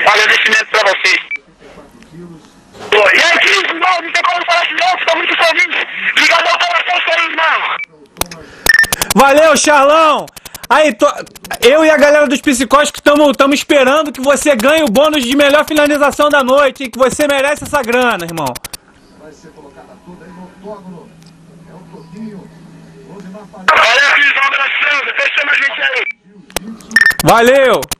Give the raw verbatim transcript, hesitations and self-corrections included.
Agradecimento pra vocês. Pô, e aí, Cris, irmão, não tem como falar de novo, tô muito feliz. Obrigado ao coração, seu irmão. Valeu, Charlão! Aí, tô, eu e a galera dos psicóticos estamos esperando que você ganhe o bônus de melhor finalização da noite, hein? Que você merece essa grana, irmão. Vai ser colocada toda aí no octógono. É o Toquinho. Valeu, Cris, um abração, deixa a gente aí. Valeu!